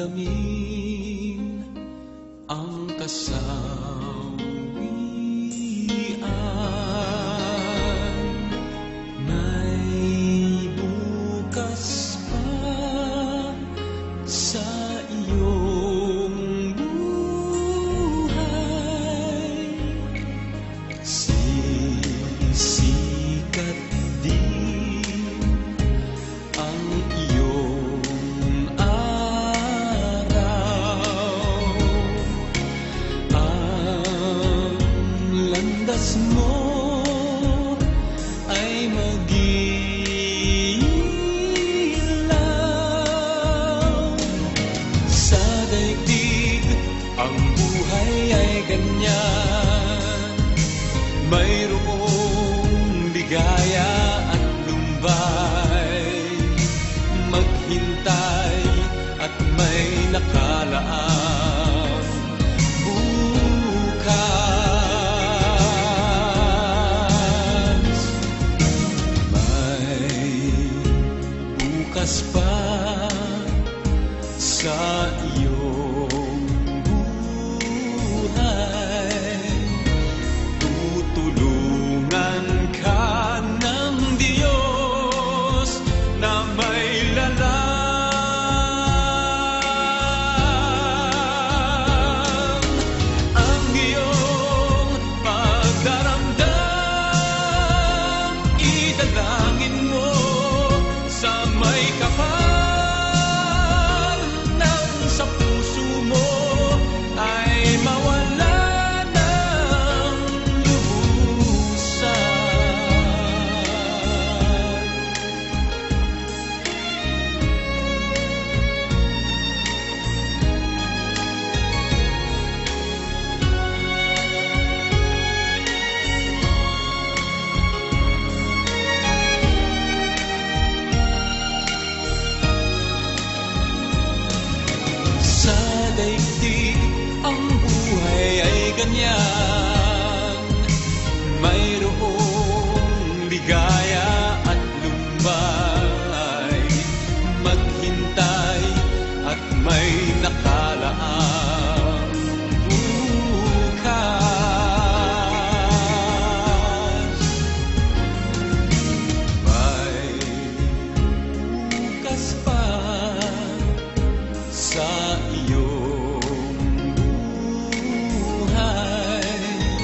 damdamin ang kasawian. May bukas pa sa iyong buhay, sisikat din ang iyong araw. Ang landas mo ay mag-iilaw. Sa daigdig ang buhay ay ganyan, mayroong ligaya at lumbay. Maghintay at may nakalaang bukas. May bukas pa sa iyong buhay. Tutulungan ka ng Diyos na may lalang. Ang iyong pagdaramdam, idalangin mo sa may kapal, nang sa puso mo ay mawala ng lubusan. Sa daigdig ang buhay ay ganyan, mayroong ligaya at lumbay. Maghintay at may nakalaang bukas. May bukas pa sa iyong buhay.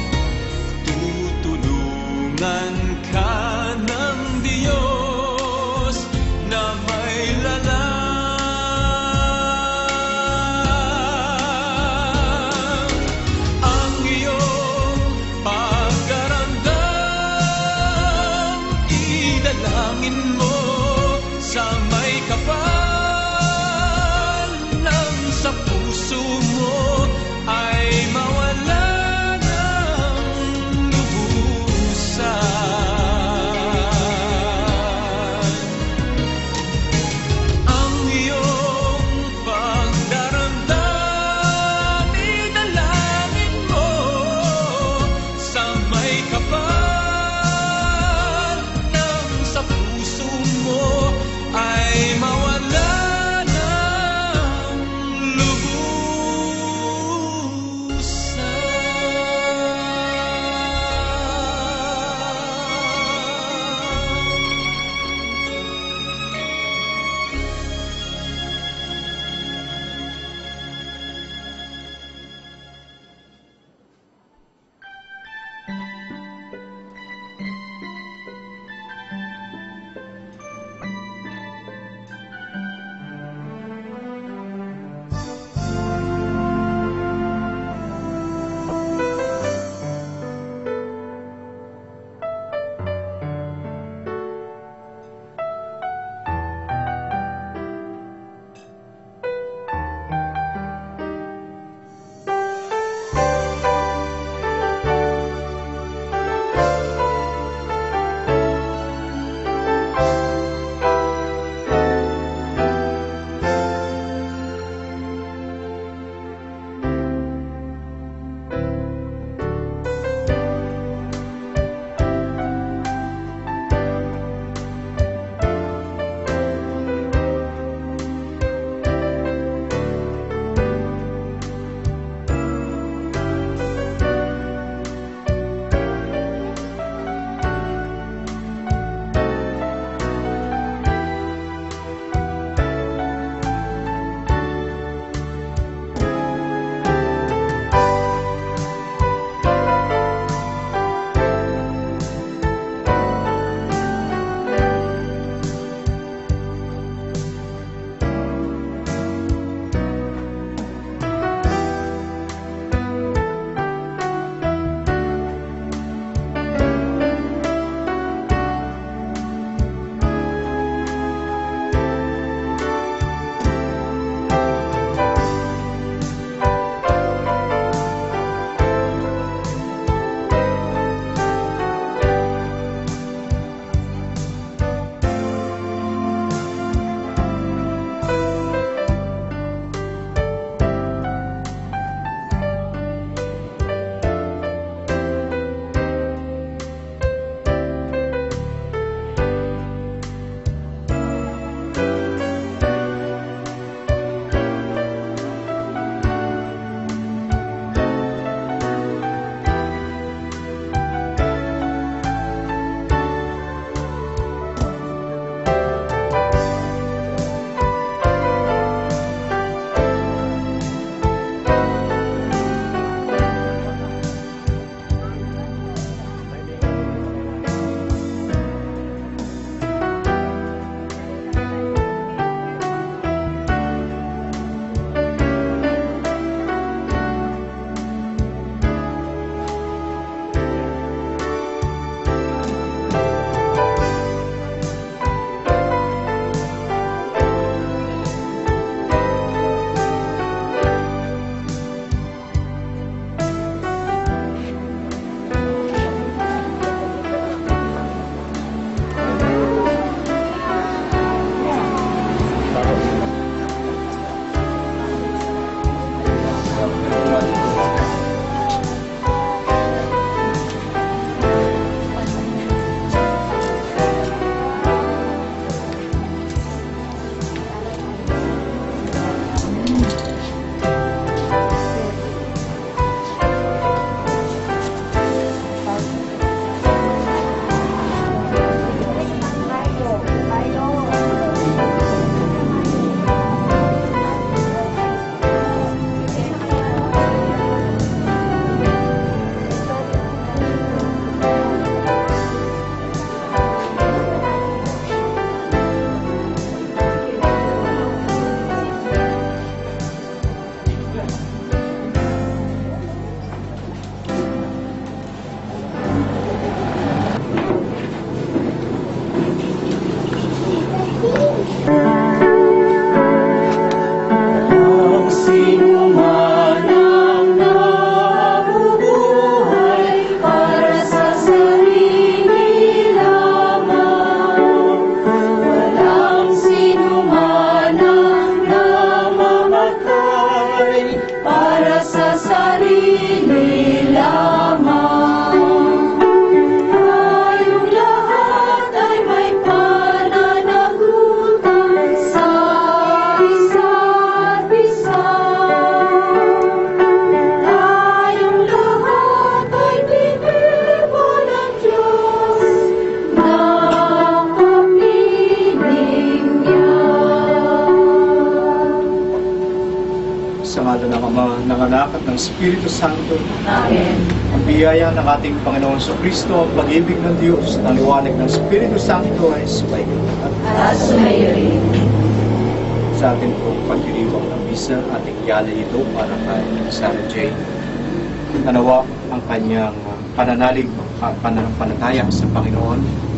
Tutulungan ka ng Diyos na may lalang. Ang iyong pagdaramdam, idalangin mo sa may kapal, nang sa puso mo ay mawala ng lubusan. Ang iyong pagdaramdam, idalangin mo sa may kapal, nang sa puso Anak at ng Espiritu Santo. Amen. Ang biyaya ng ating Panginoon Kristo, ang pag-ibig ng Diyos, ang liwanag ng Espiritu Santo ay sumayo At sumayo rin. sa ating pong pagdiriwang ng misa, ating yala ito para kay Sarah Jane. Nanawa ang kanyang pananalig at pananampalataya sa Panginoon